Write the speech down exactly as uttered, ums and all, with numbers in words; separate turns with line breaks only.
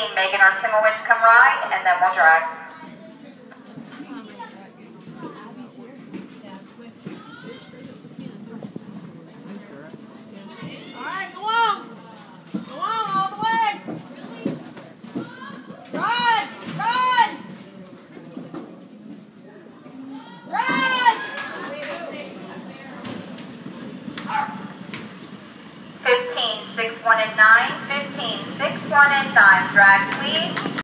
fifteen, Megan or Timowitz come ride, and then we'll drive.
All right, go on. Go on all the way. Run, run. Run.
fifteen, six, one, and nine. fifteen, six, one, and nine. Drag, please.